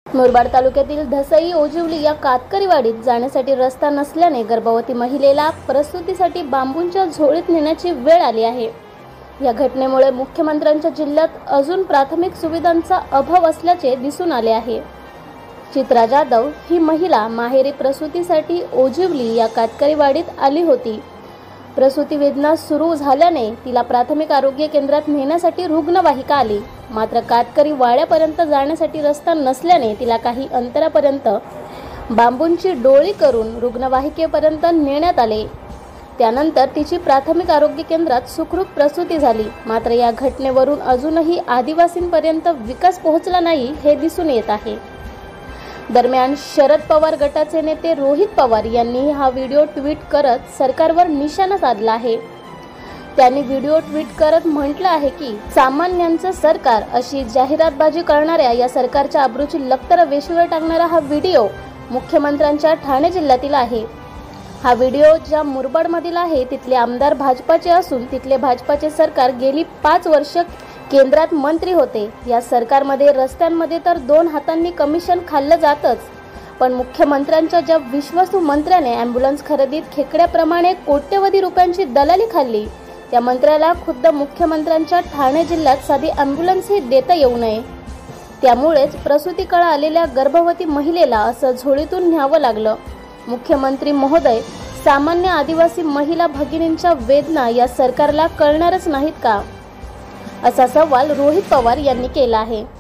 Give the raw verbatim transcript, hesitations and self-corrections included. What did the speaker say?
मुरबाड तालुक्यातील धसई ओजिवली या कातकरीवाडीत जाण्यासाठी रस्ता नसल्याने गर्भवती महिलेला प्रसूतीसाठी बांबूंच्या झोळीत नेण्याची वेळ आली आहे। या घटनेमुळे मुख्यमंत्र्यांच्या जिल्ह्यात अजून प्राथमिक सुविधांचा अभाव असल्याचे दिसून आले आहे। चित्रा जाधव ही महिला माहेरी प्रसूतीसाठी ओजिवली या कातकरीवाडीत आली होती। प्रसूती वेदना सुरू झाल्याने तिला प्राथमिक आरोग्य केंद्रात नेण्यासाठी रुग्णवाहिका आली, मात्र कातकरी वाड्यापर्यंत जाण्यासाठी रस्ता नसल्याने तिला काही अंतरापर्यंत बांबूंची डोळी करून रुग्णवाहिकेपर्यंत नेण्यात आले। त्यानंतर तिची प्राथमिक आरोग्य केंद्रात सुखरूप प्रसूती झाली। मात्र या घटनेवरून अजूनही आदिवासींपर्यंत विकास पोहोचला नाही हे दिसून येत आहे। दरम्यान शरद पवार गटाचे नेते रोहित पवार यांनी हा व्हिडिओ ट्विट करत सरकारवर निशाणा साधला आहे। त्यांनी व्हिडिओ ट्विट करत म्हटलं आहे की सामान्यांचं सरकार अशी जाहिरातबाजी करणाऱ्या या सरकारच्या अब्रूची लक्तर वेशीवर टाकणारा हा व्हिडिओ मुख्यमंत्र्यांच्या ठाणे जिल्ह्यातील आहे। हा व्हिडिओ ज्या मुरबाडमधील आहे तिथले आमदार भाजपाचे असून तिथले भाजपाचे सरकार गेली पाच वर्ष केंद्रात मंत्री होते। या सरकारमध्ये रस्त्यांमध्ये तर दोन हातांनी कमिशन खाल्लं जातच, पण मुख्यमंत्र्यांच्या ज्या विश्वासू मंत्र्याने ॲम्ब्युलन्स खरेदीत खेकड्याप्रमाणे कोट्यवधी रुपयांची दलाली खाल्ली, त्या मंत्र्याला खुद्द मुख्यमंत्र्यांच्या ठाणे जिल्ह्यात साधी ॲम्ब्युलन्सही देता येऊ नये। त्यामुळेच प्रसूती काळ आलेल्या गर्भवती महिलेला असं झोळीतून न्यावं लागलं। मुख्यमंत्री महोदय, सामान्य आदिवासी महिला भगिनींच्या वेदना या सरकारला कळणारच नाहीत का, असा सवाल रोहित पवार यांनी केला आहे।